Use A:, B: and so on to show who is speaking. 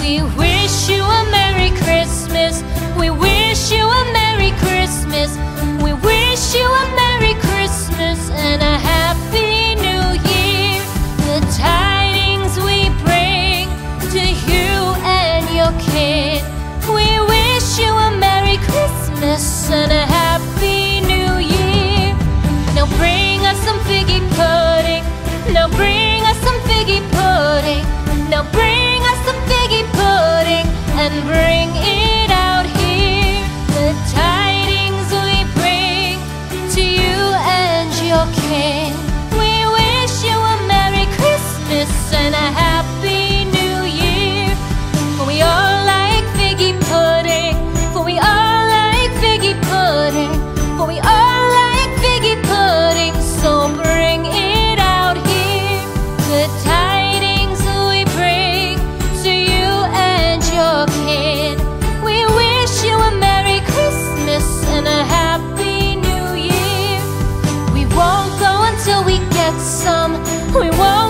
A: We wish you a Merry Christmas. We wish you a Merry Christmas. We wish you a Merry Christmas and a Happy New Year. The tidings we bring to you and your kid. We wish you a Merry Christmas and a Happy New Year. Now bring us some figgy pudding. Now bring us some figgy pudding. Now bring us some figgy pudding and bring it out here. The tidings we bring to you and your king. We wish you a Merry Christmas and a Happy New Year. For we all like figgy pudding. For we all like figgy pudding. For we all like figgy pudding. So bring it out here. The tidings we bring to you and your kid. We wish you a Merry Christmas and a Happy New Year. We won't go until we get some. We won't